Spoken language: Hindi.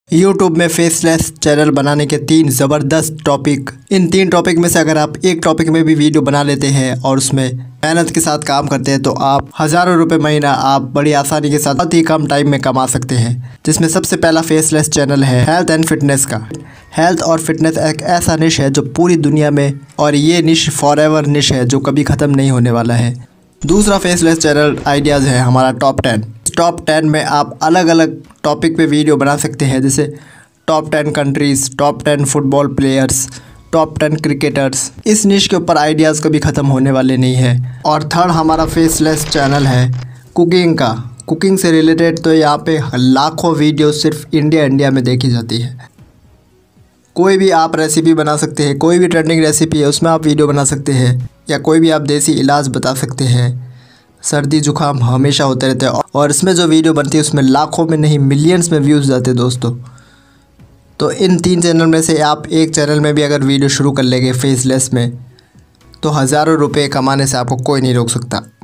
यूट्यूब में फेसलेस चैनल बनाने के 3 ज़बरदस्त टॉपिक। इन 3 टॉपिक में से अगर आप एक टॉपिक में भी वीडियो बना लेते हैं और उसमें मेहनत के साथ काम करते हैं तो आप हज़ारों रुपए महीना आप बड़ी आसानी के साथ बहुत ही कम टाइम में कमा सकते हैं। जिसमें सबसे पहला फेसलेस चैनल है हेल्थ एंड फिटनेस का। हेल्थ और फिटनेस एक ऐसा निश है जो पूरी दुनिया में, और ये निश फॉरएवर निश है जो कभी ख़त्म नहीं होने वाला है। दूसरा फेसलेस चैनल आइडियाज़ है हमारा टॉप 10। टॉप 10 में आप अलग अलग टॉपिक पे वीडियो बना सकते हैं, जैसे top 10 countries, top 10 football players, top 10 cricketers. इस निश के ऊपर आइडियाज़ कभी ख़त्म होने वाले नहीं है। और थर्ड हमारा फेसलेस चैनल है कुकिंग का। कुकिंग से रिलेटेड तो यहाँ पे लाखों वीडियो सिर्फ इंडिया में देखी जाती है। कोई भी आप रेसिपी बना सकते हैं, कोई भी ट्रेंडिंग रेसिपी है उसमें आप वीडियो बना सकते हैं, या कोई भी आप देसी इलाज बता सकते हैं। सर्दी जुकाम हमेशा होते रहते हैं और इसमें जो वीडियो बनती है उसमें लाखों में नहीं मिलियंस में व्यूज़ जाते हैं दोस्तों। तो इन 3 चैनल में से आप एक चैनल में भी अगर वीडियो शुरू कर लेंगे फेसलेस में, तो हज़ारों रुपये कमाने से आपको कोई नहीं रोक सकता।